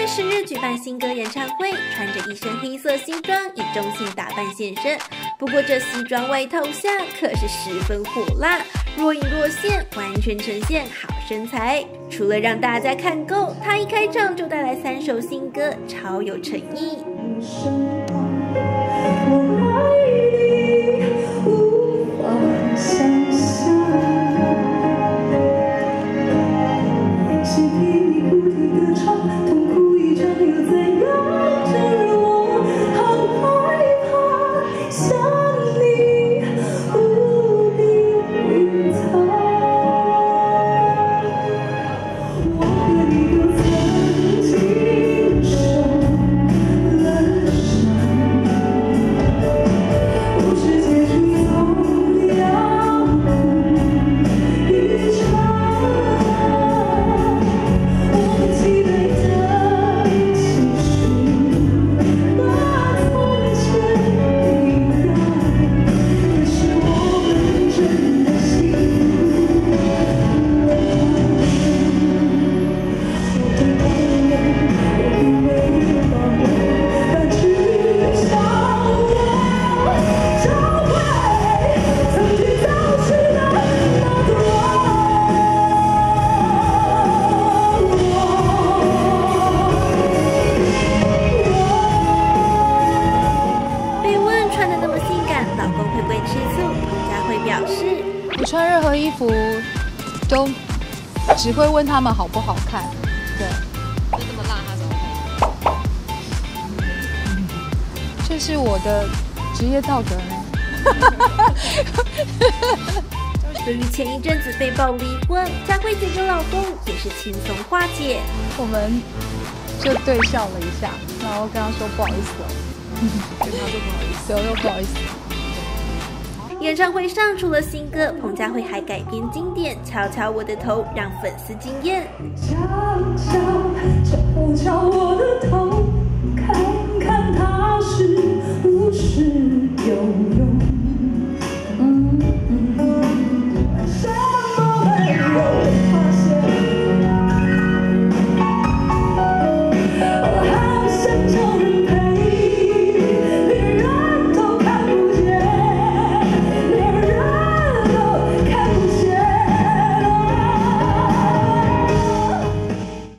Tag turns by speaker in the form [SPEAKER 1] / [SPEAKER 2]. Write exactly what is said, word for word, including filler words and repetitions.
[SPEAKER 1] 月十日举办新歌演唱会，穿着一身黑色西装，以中性打扮现身。不过这西装外套下可是十分火辣，若隐若现，完全呈现好身材。除了让大家看够，他一开场就带来三首新歌，超有诚意。
[SPEAKER 2] 我穿任何衣服都只会问他们好不好看，对。
[SPEAKER 3] 就这么辣，他怎么可以？
[SPEAKER 2] 这是我的职业道德呢。
[SPEAKER 1] 由于前一阵子被曝离婚，佳慧姐跟老公也是轻松化解，
[SPEAKER 2] 我们就对笑了一下，然后跟他说不好意思哦，
[SPEAKER 3] 跟他说不好意思，
[SPEAKER 2] 对，我又不好意思。
[SPEAKER 1] 演唱会上除了新歌，彭佳慧还改编经典《敲敲我的头》，让粉丝惊艳。
[SPEAKER 4] 敲敲敲敲我的头，看看它是不是有用。